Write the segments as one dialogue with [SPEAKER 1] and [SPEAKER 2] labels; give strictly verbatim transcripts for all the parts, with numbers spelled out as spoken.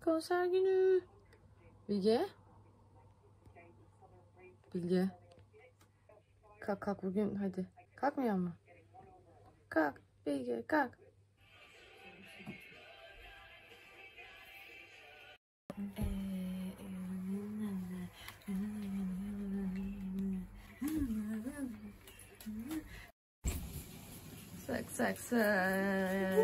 [SPEAKER 1] konser günü. Bilge. Bilge. Kalk kalk bugün hadi. Kalkmıyor mu? Kalk Bilge kalk. Sak sak sak.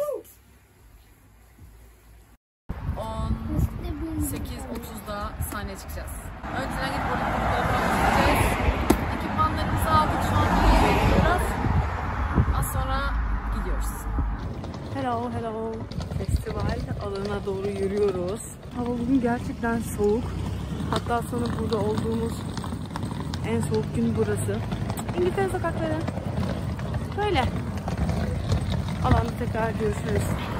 [SPEAKER 1] on sekiz otuzda sahneye çıkacağız. Önceden gidip orada fotoğraflarımızı çekeceğiz. Ekipmanlarımızı aldık, şu an bir yere gidiyoruz. Az sonra gidiyoruz. Hello hello. Festival alanına doğru yürüyoruz. Hava bugün gerçekten soğuk. Hatta sonra burada olduğumuz en soğuk gün burası. İngiltere sokakları. Böyle. Alanda tekrar görüşürüz.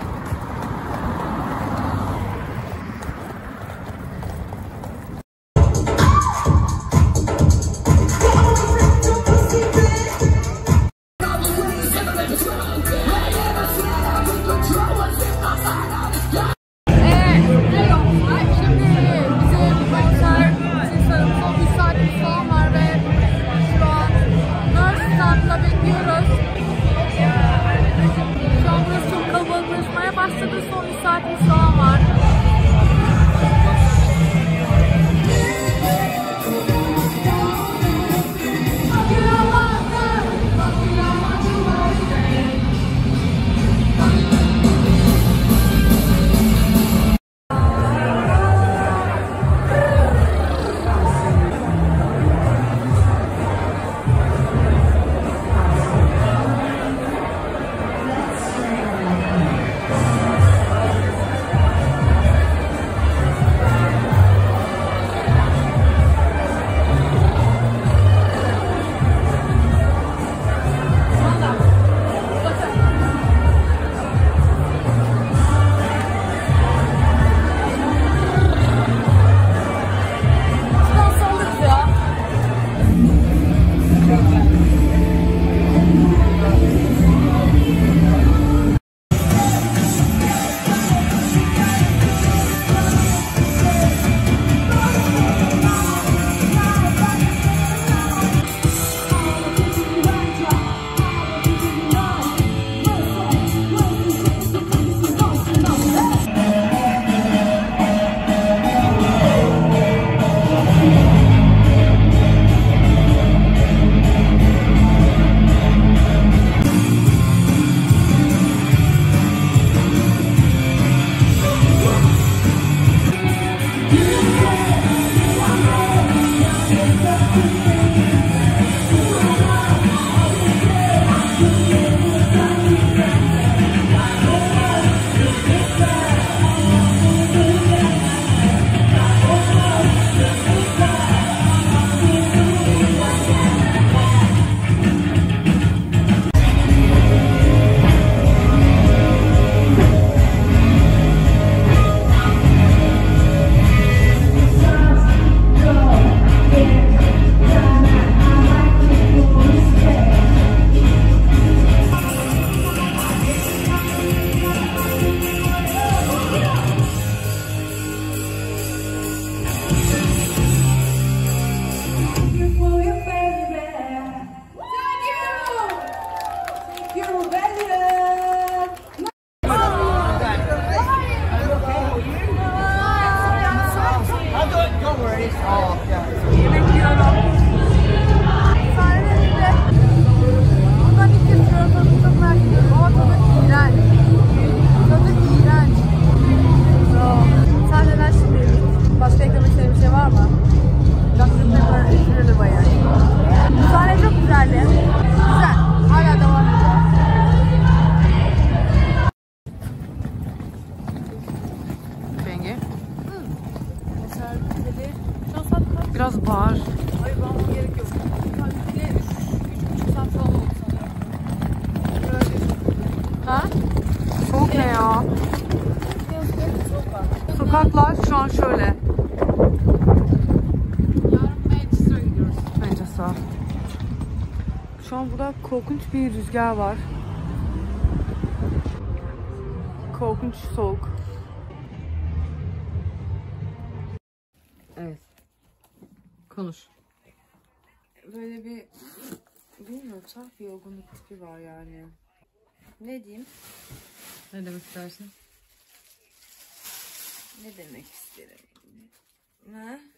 [SPEAKER 1] Biraz bağır. Hayır, bağırmam gerek yok. Kalbimde üç buçuk saat falan oldu sanırım. Ha? Soğuk ne ya? Sokaklar şu an şöyle. Yarın Manchester'a gidiyoruz. Manchester. Şu an burada korkunç bir rüzgar var. Korkunç soğuk. Konuş.
[SPEAKER 2] Böyle bir, bilmiyorum, saf bir yorgunluk tipi var yani. Ne diyeyim?
[SPEAKER 1] Ne demek istersin?
[SPEAKER 2] Ne demek isterim? Ne?